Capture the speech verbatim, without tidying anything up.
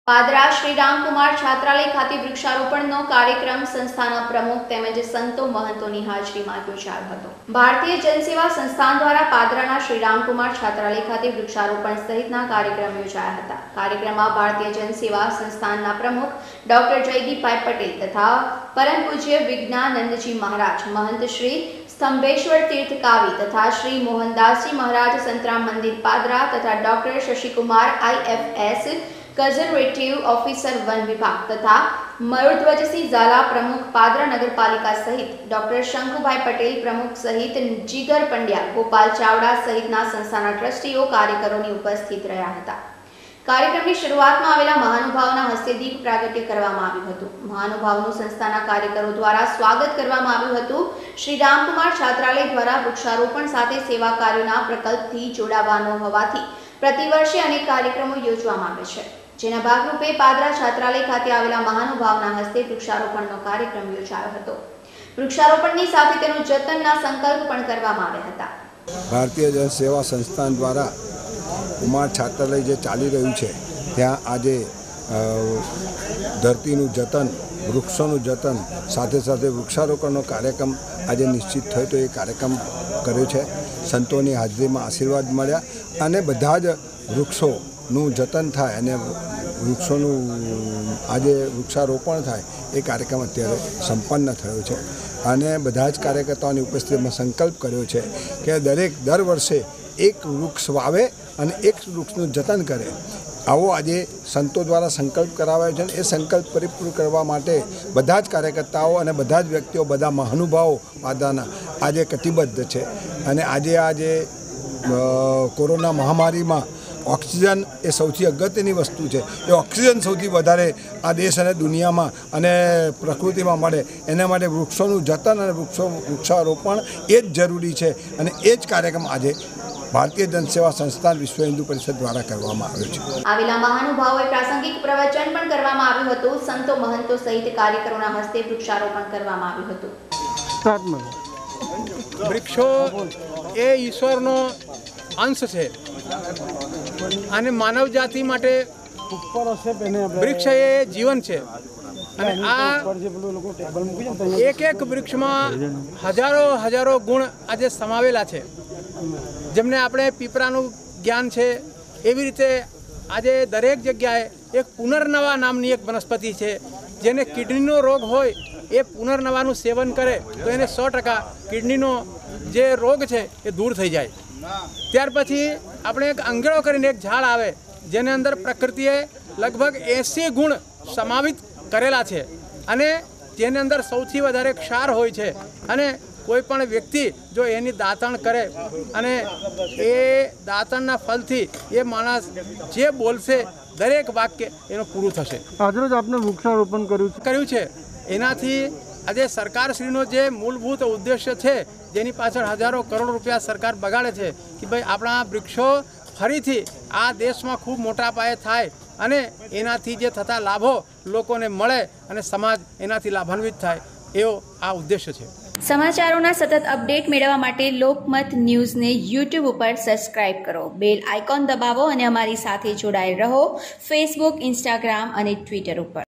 પાદરા શ્રી રામકુમાર છાત્રાલય ખાતે વૃક્ષારોપણનો કાર્યક્રમ સંસ્થાના પ્રમુખ તેમજ સંતો મહંતોની હાજરીમાં યોજાયો હતો। ભારતીય જનસેવા સંસ્થાન દ્વારા પાદરાના શ્રી રામકુમાર છાત્રાલય ખાતે વૃક્ષારોપણ સહિતના કાર્યક્રમ યોજાયા હતા। કાર્યક્રમમાં ભારતીય જનસેવા સંસ્થાનના પ્રમુખ ડોક્ટર જયદીપભાઈ પટેલ તથા પરમ પૂજ્ય વિજ્ઞાનંદજી મહારાજ, महंत श्री स्तंभेश्वर तीर्थ कावी तथा श्री मोहनदास जी महाराज संतराम मंदिर पादरा तथा doctor Shashikumar IFS conservative officer वन विभाग तथा मयूरध्वज सिंह झाला प्रमुख पादरा नगरपालिका सहित डॉक्टर शंकुभाई पटेल प्रमुख सहित जीगर पंड्या, गोपाल चावड़ा सहितना संस्थाना ट्रस्टीओ कार्यकरोनी उपस्थित रह्या हता। कार्यक्रमनी शुरुआतमां आवेला महानुभावोना हस्ते दीप प्रागट्य करवामां आव्युं हतुं। महानुभावोनुं संस्थाना कार्यकरो द्वारा स्वागत करवामां आव्युं हतुं। श्री रामकुमार छात्रालय द्वारा वृक्षारोपण साथे सेवा कार्योना प्रकल्पथी जोडाવાનો होवाथी प्रतिवर्षे अनेक कार्यक्रमो योजवामां आवे छे, जेना भागरूपे पादरा छात्रालय खाते आवेला महानुभावोना हस्ते वृक्षारोपणनो कार्यक्रम योजायो हतो। वृक्षारोपणनी साथे तेनुं जतनना संकल्प पण करवामां आव्या हता। भारतीय जनसेवा संस्थान द्वारा कुमार छात्रालय जे चाली रह्युं छे त्यां आजे धरतीनुं जतन, वृक्षोनुं जतन साथे साथे वृक्षारोपणनो कार्यक्रम आज निश्चित थयो तो ये कार्यक्रम कर्यो छे। संतोनी हाजरीमां आशीर्वाद मळ्या अने बधा ज वृक्षोनुं जतन थाय अने वृक्षोनुं आजे वृक्षारोपण थाय ए कार्यक्रम अत्यारे संपन्न थयो छे अने बधा ज कार्यकर्ताओनी उपस्थितिमां संकल्प कर्यो छे के दरेक दर वर्षे एक वृक्ष वावे अने एक वृक्षनुं जतन करे। आवो आजे संतो द्वारा संकल्प करावायो छे। ए संकल्प परिपूर्ण करवा माटे बधा ज कार्यकर्ताओ अने बधा ज व्यक्तिओ, बधा महानुभावो पादराना आजे कटिबद्ध छे अने आजे आजे कोरोना महामारीमां ऑक्सिजन ए सौथी अगत्यनी वस्तु है। ए ऑक्सिजन सौथी वधारे आ देश अने दुनियामां अने प्रकृतिमां मळे एना माटे वृक्षोनुं जतन अने वृक्षो वृक्षारोपण ए ज जरूरी है अने ए ज कार्यक्रम आजे भारतीय जनसेवा संस्थान विश्व हिंदू परिषद द्वारा करवामां आव्यो छे। आवेला महानुभावोए प्रासंगिक प्रवचन पण करवामां आव्युं हतुं। संतो महंतो सहित कार्यकरोना हस्ते वृक्षारोपण करवामां आव्युं हतुं। वृक्षो ए ईश्वरनो अंश है અને માનવ જાતિ માટે વૃક્ષ એ જીવન છે અને આ એક એક વૃક્ષમાં હજારો હજારો ગુણ આજે સમાવેલા છે, જેમને આપણે પીપળાનું જ્ઞાન છે એવી રીતે આજે દરેક જગ્યાએ એક પુનર્નવા નામની એક વનસ્પતિ છે, જેને કિડનીનો રોગ હોય એ પુનર્નવાનું સેવન કરે તો એને સો ટકા કિડનીનો જે રોગ છે એ દૂર થઈ જાય। ત્યાર પછી આપણે એક અંગેળો કરીને એક ઝાડ આવે જેને અંદર પ્રકૃતિએ લગભગ એંસી ગુણ સમાવિત કરેલા છે અને જેની અંદર સૌથી વધારે ક્ષાર હોય છે અને કોઈ પણ વ્યક્તિ જો એની દાંતણ કરે અને એ દાંતણના ફલથી એ માણસ જે બોલશે દરેક વાક્ય એનું પૂરું થશે। આજરોજ આપણે વૃક્ષારોપણ કર્યું કર્યું છે એનાથી આજે સરકારશ્રીનો જે મૂળભૂત ઉદ્દેશ્ય છે જેની પાછળ હજારો કરોડ રૂપિયા સરકાર બગાડે છે કે ભાઈ આપણા વૃક્ષો ફરીથી આ દેશમાં ખૂબ મોટા પાયે થાય અને એનાથી જે થતા લાભો લોકોને મળે અને સમાજ એનાથી લાભાન્વિત થાય એવો આ ઉદ્દેશ્ય છે। સમાચારોના સતત અપડેટ મેળવવા માટે લોકમત ન્યૂઝને યુટ્યુબ ઉપર સબસ્ક્રાઇબ કરો, બેલ આઇકોન દબાવો અને અમારી સાથે જોડાયેલ રહો ફેસબુક, ઇન્સ્ટાગ્રામ અને ટ્વિટર ઉપર।